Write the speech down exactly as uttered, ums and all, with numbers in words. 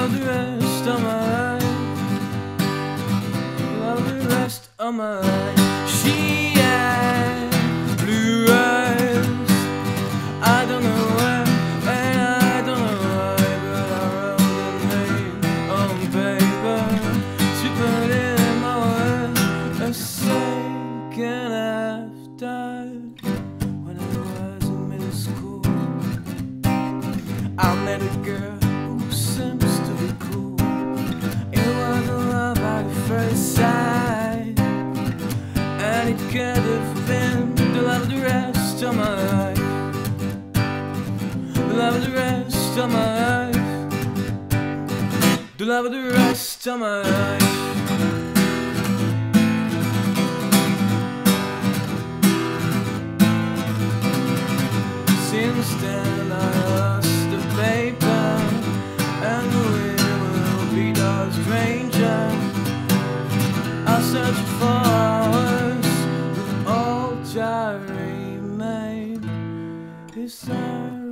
love the rest of my life. Love the rest of my life. She had blue eyes. I don't know why, and I don't know why, but I wrote her name on paper to put it in my way. A second half died when I was in middle school. I met a girl who seems to be cool. It was a love at first sight, and it could have been the love of the rest of my life. The love of the rest of my life. The love of the rest of my life. Since then I lost the paper, and we will be the stranger. I search for hours with all I remain is there.